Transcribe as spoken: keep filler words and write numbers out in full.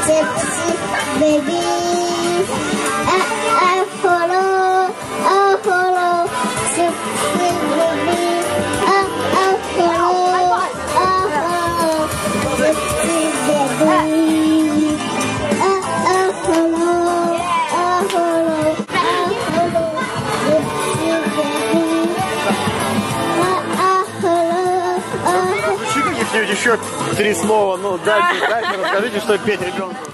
gypsy baby. I, I follow, I follow, gypsy baby. I, I follow, I follow, gypsy baby. I, I follow, I follow, I follow, gypsy baby. I, I follow, I follow. Еще три слова, ну дайте, дайте, расскажите, что петь ребенку.